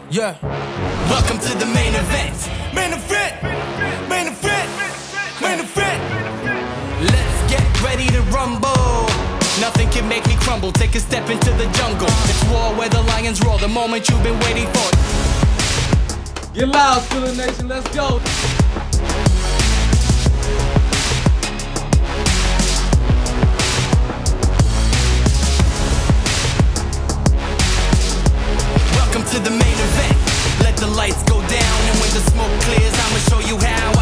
Yeah. Welcome to the main event. Main event. Main event. Main event. Let's get ready to rumble. Nothing can make me crumble. Take a step into the jungle. It's war where the lions roar. The moment you've been waiting for. Get loud, Steeler Nation. Let's go. Welcome to the main event. Let the lights go down, and when the smoke clears, I'ma show you how.